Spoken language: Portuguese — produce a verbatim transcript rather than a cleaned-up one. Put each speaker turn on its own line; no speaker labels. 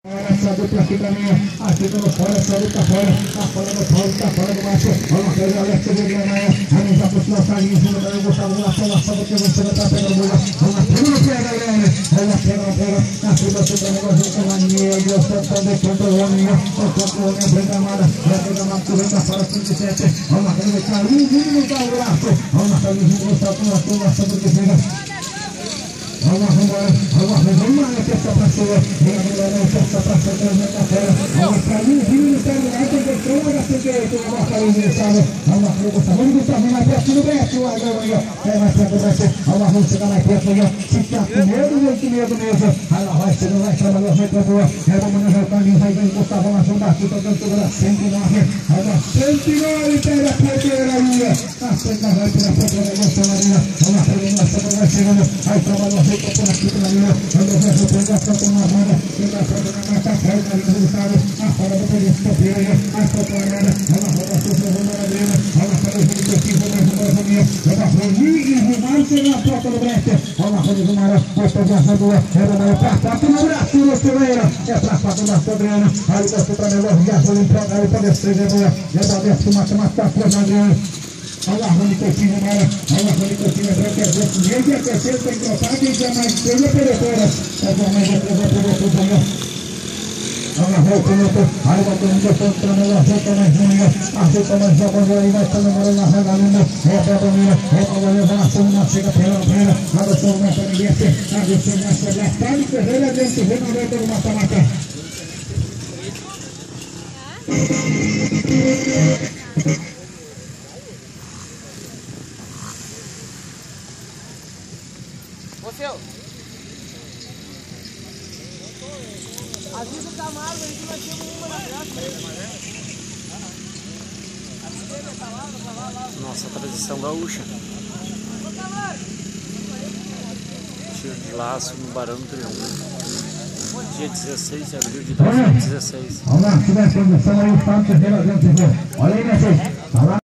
Essa dupla aqui pra mim, aqui pelo fora, essa dupla fora, tá fora do Paulo, tá fora do macho. Vamos pegar o Alex de Granaia, vamos já puxar o salinho, vamos dar o Gustavo na sua ação, porque você vai estar pegando bola. Vamos lá, vamos pegar, galera. Vamos pegar, pega, na fila, você tá negócio com a minha, eu sou também contra o homem, eu contra o homem, a branca amada, vai pegar uma curva, tá fora, trinta e sete. Vamos lá, vamos ver, carinho, vamos dar o braço. Vamos lá, carinho, vamos dar o braço, vamos lá, porque chega. Vamos lá, vamos lá, vamos lá, vamos lá, que essa pra sua, vem a mulher, que essa pra sua, que essa pra fora, vamos lá, carinho, vindo, tá no ar, tem que ter uma gasta direito, vamos lá, carinho, Gustavo, vamos lá, Gustavo, vamos Gustavo, vamos lá, perto do Beto, lá, galera, é mais perto do Beto, vamos lá, vamos chegar mais perto, se tá com medo, vem com medo mesmo, aí lá vai, você não vai trabalhar, vai pra boa, é, vamos lá, o carinho, vai ver, Gustavo, vamos ajudar aqui, tô dando tudo lá, cento e nove, aí lá, cento e nove, pega a porteira, linha, a frente vai pela porteira, gostou, Maria, vamos lá, pegando a porteira, vai chegando, aí trabalhou, por aqui pela linha, quando vai pegar a foto na banda, pega a foto na mata, atrás da linha do Gustavo, a fora do polícia, topeira, a foto na banda, ela roda a sua, vamos na grana, ela faz o vídeo aqui, vamos ajudar a família, ela foi e Romar, chega na porta do Brete, ela roda o Romar, posta a graça boa, ela vai pra quatro no braço, no Silveira, é pra quatro da Adriana, aí você tá melhor, gasolina, aí pode ser, é boa, é da Desce, mata, mata, coisa Adriana. Olha lá, Rony Coutinho, Mara. Olha lá, Rony Coutinho, é branco, é branco. Ninguém é terceiro, tem que trocar. Quem quer mais coisa, peretora. Pega mais, pega, pega tudo aí, ó. Olha lá, volta, volta. Aí vai todo mundo gostando pra melhor. Ajeita mais linha. Ajeita mais jogando aí. Vai estar namorando na regalinha. É pra domina. É pra levar na segunda. Chega pela primeira. Adoção, mata ninguém. Adoção, mata lá. Fábio Ferreira dentro. Vem na volta do mata-mata.
Ô, seu! Avisa o Camargo, a gente vai ter uma na graça.
Nossa, tradição gaúcha. Tiro de laço no Barão do Triunfo. Dia dezesseis de abril de dois mil e dezesseis.
Vamos lá, se tiver condição aí, o Fábio Ferreira dentro. Olha aí, minha gente.